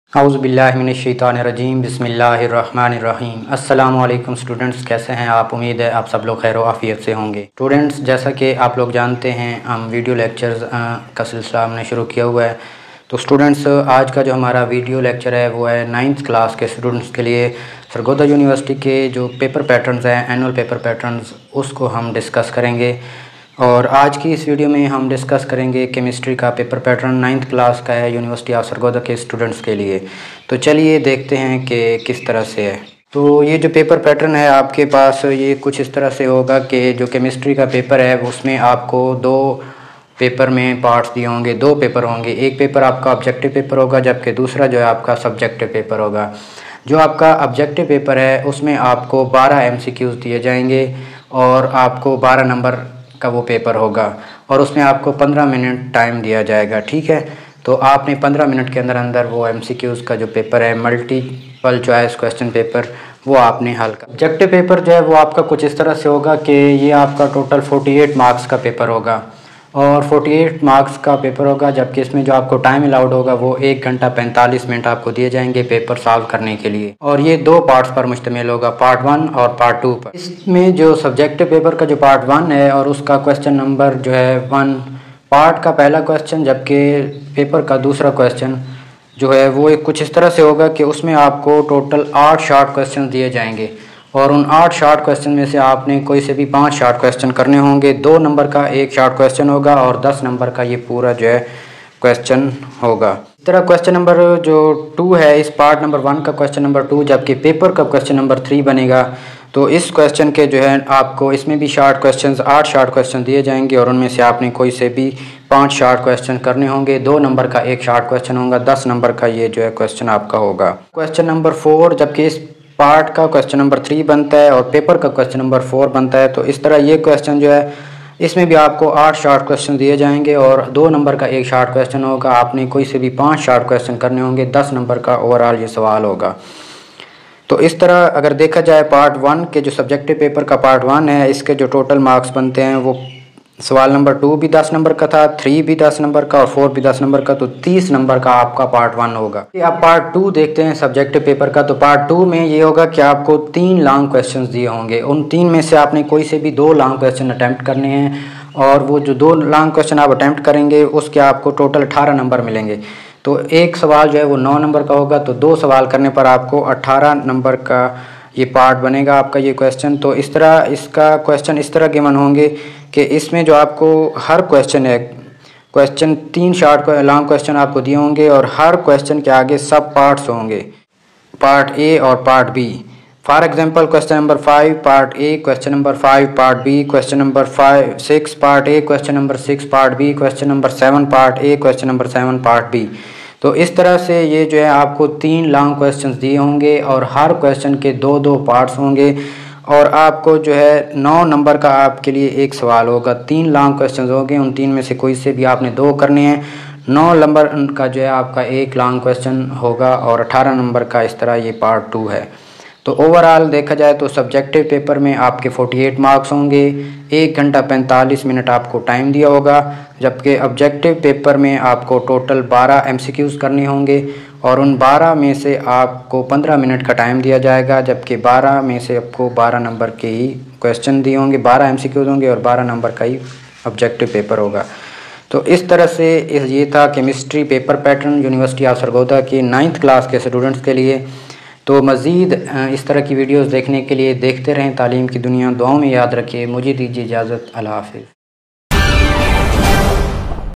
औज़ुबिल्लाहिमिनश्शैतानिर्रजीम बिस्मिल्लाहिर्रहमानिर्रहीम। अस्सलामु अलैकुम स्टूडेंट्स, कैसे हैं आप? उम्मीद है आप सब लोग खैर आफ़ियत से होंगे। स्टूडेंट्स, जैसा कि आप लोग जानते हैं हम वीडियो लेक्चर्स का सिलसिला हमने शुरू किया हुआ है। तो स्टूडेंट्स, आज का जो हमारा वीडियो लेक्चर है वो है 9th क्लास के स्टूडेंट्स के लिए सरगोदा यूनिवर्सिटी के जो पेपर पैटर्न्स हैं, एनुअल पेपर पैटर्न्स, उसको हम डिस्कस करेंगे। और आज की इस वीडियो में हम डिस्कस करेंगे केमिस्ट्री का पेपर पैटर्न 9th क्लास का है यूनिवर्सिटी ऑफ सरगोदा के स्टूडेंट्स के लिए। तो चलिए देखते हैं कि किस तरह से है। तो ये जो पेपर पैटर्न है आपके पास, ये कुछ इस तरह से होगा कि जो केमिस्ट्री का पेपर है उसमें आपको दो पेपर में पार्ट्स दिए होंगे, दो पेपर होंगे। एक पेपर आपका ऑब्जेक्टिव पेपर होगा, जबकि दूसरा जो है आपका सब्जेक्टिव पेपर होगा। जो आपका ऑब्जेक्टिव पेपर है उसमें आपको 12 MCQs दिए जाएंगे और आपको 12 नंबर का वो पेपर होगा और उसमें आपको 15 मिनट टाइम दिया जाएगा। ठीक है, तो आपने 15 मिनट के अंदर अंदर वो MCQs का जो पेपर है, मल्टीपल चॉइस क्वेश्चन पेपर, वो आपने हल कर। ऑब्जेक्टिव पेपर जो है वो आपका कुछ इस तरह से होगा कि ये आपका टोटल 48 मार्क्स का पेपर होगा और 48 मार्क्स का पेपर होगा, जबकि इसमें जो आपको टाइम अलाउड होगा वो 1 घंटा 45 मिनट आपको दिए जाएंगे पेपर सॉल्व करने के लिए। और ये दो पार्ट्स पर मुश्तमिल होगा, पार्ट 1 और पार्ट 2 पर। इसमें जो सब्जेक्टिव पेपर का जो पार्ट 1 है और उसका क्वेश्चन नंबर जो है 1, पार्ट का पहला क्वेश्चन, जबकि पेपर का दूसरा क्वेश्चन जो है वो एक कुछ इस तरह से होगा कि उसमें आपको टोटल 8 शॉर्ट क्वेश्चन दिए जाएंगे और उन 8 शॉर्ट क्वेश्चन में से आपने कोई से भी 5 शॉर्ट क्वेश्चन करने होंगे। 2 नंबर का एक शॉर्ट क्वेश्चन होगा और 10 नंबर का ये पूरा जो है क्वेश्चन होगा। इस तरह क्वेश्चन नंबर जो 2 है, इस पार्ट नंबर 1 का क्वेश्चन नंबर 2, जबकि पेपर का क्वेश्चन नंबर 3 बनेगा। तो इस क्वेश्चन के जो है आपको इसमें भी शॉर्ट क्वेश्चन 8 शॉर्ट क्वेश्चन दिए जाएंगे और उनमें से आपने कोई से भी 5 शॉर्ट क्वेश्चन करने होंगे। 2 नंबर का एक शॉर्ट क्वेश्चन होगा, 10 नंबर का ये जो है क्वेश्चन आपका होगा। क्वेश्चन नंबर 4, जबकि इस पार्ट का क्वेश्चन नंबर 3 बनता है और पेपर का क्वेश्चन नंबर 4 बनता है। तो इस तरह ये क्वेश्चन जो है इसमें भी आपको 8 शॉर्ट क्वेश्चन दिए जाएंगे और 2 नंबर का एक शॉर्ट क्वेश्चन होगा। आपने कोई से भी 5 शॉर्ट क्वेश्चन करने होंगे, 10 नंबर का ओवरऑल ये सवाल होगा। तो इस तरह अगर देखा जाए पार्ट 1 के जो सब्जेक्टिव पेपर का पार्ट 1 है, इसके जो टोटल मार्क्स बनते हैं वो सवाल नंबर 2 भी 10 नंबर का था, 3 भी 10 नंबर का और 4 भी 10 नंबर का। तो 30 नंबर का आपका पार्ट 1 होगा। अब पार्ट 2 देखते हैं सब्जेक्टिव पेपर का। तो पार्ट 2 में ये होगा कि आपको 3 लॉन्ग क्वेश्चंस दिए होंगे। उन 3 में से आपने कोई से भी 2 लॉन्ग क्वेश्चन अटैम्प्ट करने हैं और वो जो 2 लॉन्ग क्वेश्चन आप अटैम्प्ट करेंगे उसके आपको टोटल 18 नंबर मिलेंगे। तो एक सवाल जो है वो 9 नंबर का होगा, तो 2 सवाल करने पर आपको 18 नंबर का ये पार्ट बनेगा आपका ये क्वेश्चन। तो इस तरह इसका क्वेश्चन इस तरह गिवन होंगे कि इसमें जो आपको हर क्वेश्चन है, क्वेश्चन 3 शॉर्ट लॉन्ग क्वेश्चन आपको दिए होंगे और हर क्वेश्चन के आगे सब पार्ट्स होंगे, पार्ट ए और part B. For example question number 5 part A, question number 5 part B, question number 6 part A, question number 6 part B, question number 7 part A, question number 7 part B. तो इस तरह से ये जो है आपको 3 लॉन्ग क्वेश्चंस दिए होंगे और हर क्वेश्चन के 2-2 पार्ट्स होंगे और आपको जो है 9 नंबर का आपके लिए एक सवाल होगा। 3 लॉन्ग क्वेश्चंस होंगे, उन 3 में से कोई से भी आपने 2 करने हैं। 9 नंबर का जो है आपका एक लॉन्ग क्वेश्चन होगा और 18 नंबर का इस तरह ये पार्ट 2 है। तो ओवरऑल देखा जाए तो सब्जेक्टिव पेपर में आपके 48 मार्क्स होंगे, 1 घंटा 45 मिनट आपको टाइम दिया होगा, जबकि ऑब्जेक्टिव पेपर में आपको टोटल 12 MCQs करने होंगे और उन 12 में से आपको 15 मिनट का टाइम दिया जाएगा, जबकि 12 में से आपको 12 नंबर के ही क्वेश्चन दिए होंगे, 12 MCQs होंगे और 12 नंबर का ही ऑब्जेक्टिव पेपर होगा। तो इस तरह से ये था chemistry paper pattern university of Sargodha की 9th क्लास के स्टूडेंट्स के लिए। तो मज़ीद इस तरह की वीडियोस देखने के लिए देखते रहें तालीम की दुनिया। दुआओं में याद रखिए। मुझे दीजिए इजाज़त। अल्लाह हाफ़िज़।